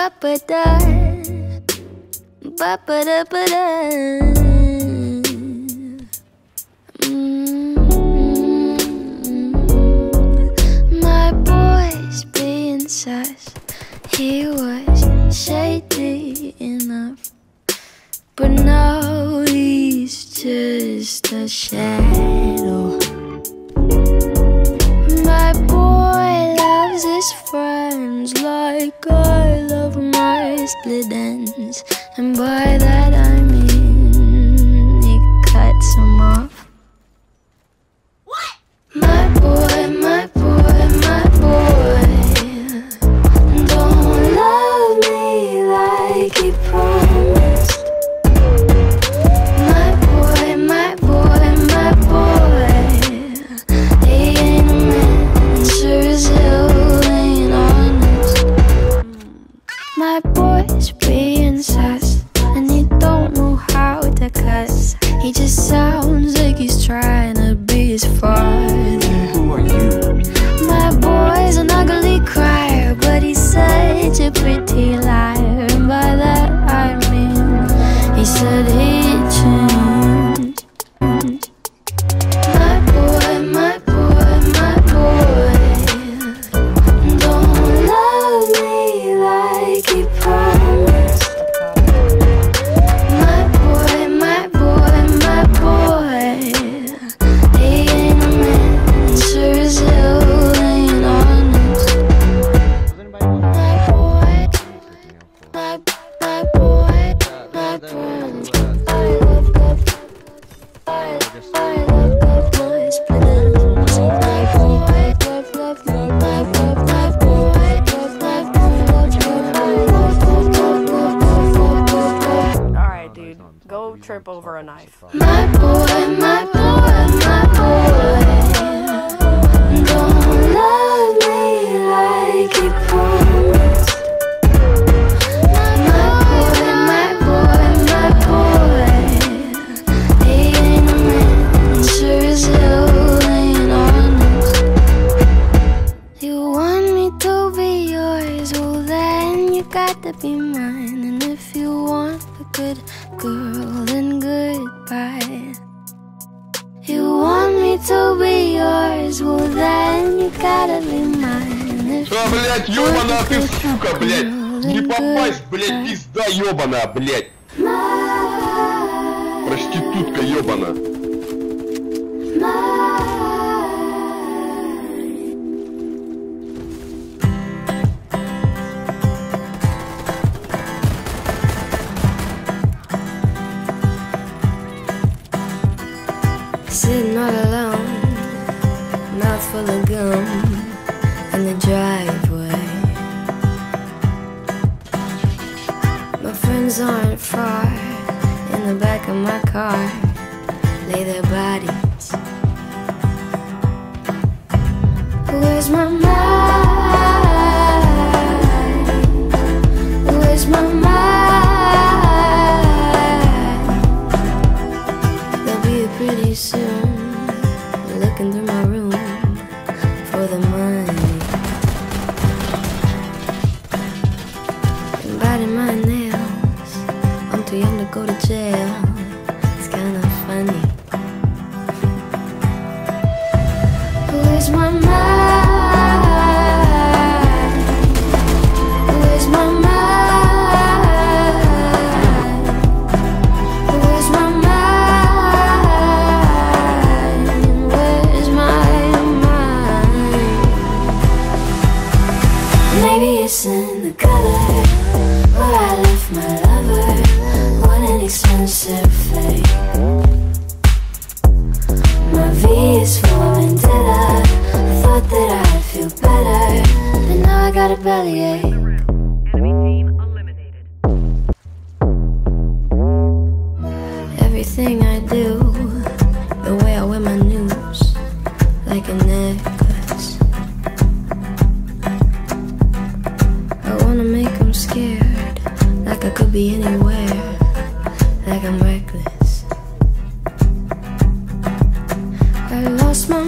ba-ba-da, ba-ba-da-ba-da. My boy's being sus. He was shady enough, but now he's just a shadow. My boy loves his friends like I love my split ends, and by that I mean he cuts them off. What? My boy, my boy, my boy don't love me like he promised. My boy, my boy, my boy, he ain't a man, sure as hell ain't honest. My boy's being sus, and he don't know how to cuss. He just sounds like he's trying to be his father. Who are you? My boy's an ugly crier, but he's such a pretty liar, and by that I mean he said he changed. My boy, my boy, my boy don't love me like he promised. My boy, my boy, my boy, he ain't a man, sure as hell ain't honest. My boy, my boy, my boy, I love God, I love my split ends. My boy, love, love, love, my boy, my boy, love, love, love, love. Alright, dude. Go trip over a knife. My boy, my boy, my boy don't love me like he promised. My boy, my boy, my boy, he ain't a man, sure as hell ain't honest. You want me to be yours, well then you got to be mine. And if you want a good girl, then goodbye. You want me to be yours, well then you gotta be mine. Что, блядь, ёбаная ты, сука, блядь! Не попасть, блядь, пизда ёбаная, блядь! Проститутка ёбана! Sitting all alone, mouth full of gum in the driveway. My friends aren't far, in the back of my car lay their bodies. Where's my mind? Where's my mind? They'll be here pretty soon, looking through my room for the money, and biting my nails. I'm too young to go to jail, it's kinda funny. Where's my mind? Where's my mind? Where's my mind? Where's my mind? Maybe it's in the color where I left my lover. What an expensive fate. My V is for vendetta. I thought that I'd feel better, but now I got a bellyache. Enemy team eliminated. Everything I do, the way I wear my news, like a necklace. I wanna make them scared, like I could be anywhere, like I'm reckless. I lost my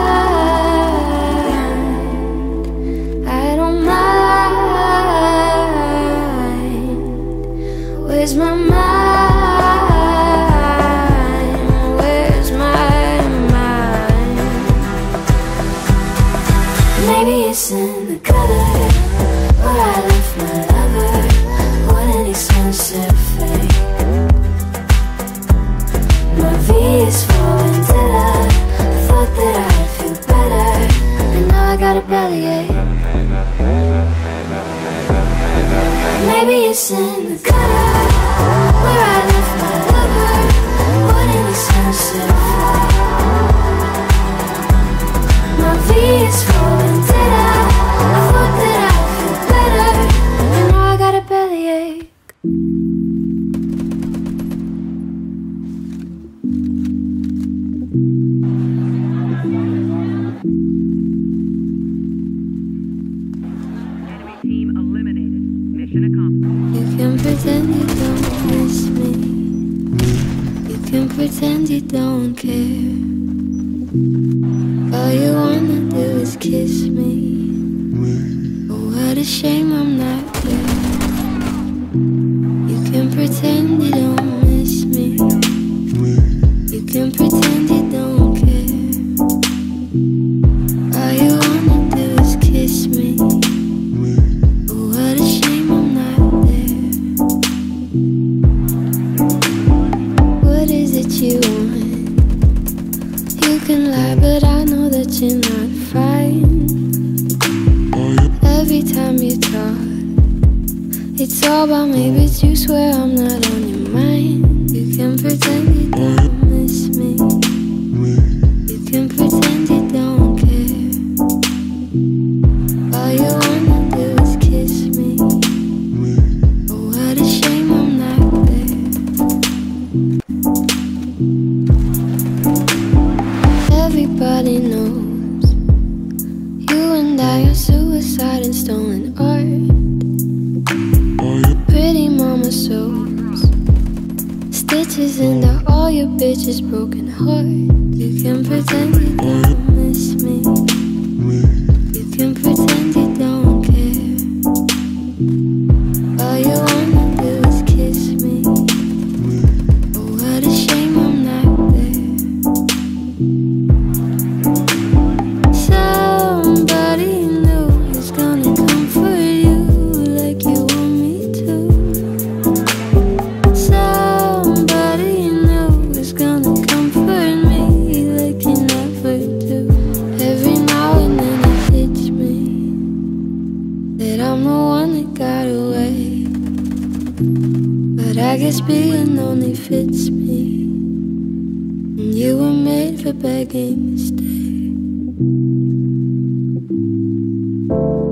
mind, I don't mind. Where's my mind? Where's my mind? Maybe it's in the gutter where I left my lover. What an expensive fate. My V is falling dead. I thought that I'd feel better, and now I got a bellyache. Maybe it's in the gutter where I left my lover. What an expensive flight. My V is falling dead. I thought that I'd feel better, and now I got a bellyache. Team eliminated. Mission accomplished. You can pretend you don't miss me. You can pretend you don't care. All you wanna do is kiss me. Oh, what a shame I'm not there. You can pretend you don't miss me. You can pretend you don't care. All you wanna do is kiss me. Oh, what a shame I'm not there. What is it you want? You can lie, but I know that you're not fine. Every time you talk, it's all about me, but you swear I'm not on your mind. You can pretend you don't miss me. You can pretend you don't care. All you wanna do is kiss me. Oh, what a shame I'm not there. Everybody knows you and I are suicide and stolen art. Pretty mama souls, stitches into all your bitches' broken heart. You can pretend you don't miss me. You can pretend you don't care. All you wanna do is kiss me. Oh, what a shame I'm not there. Somebody new is gonna comfort you like you want me to. Somebody new is gonna comfort me like you never do. Every now and then it hits me that I'm the one that got away, but I guess being lonely fits me, and you were made for begging to stay.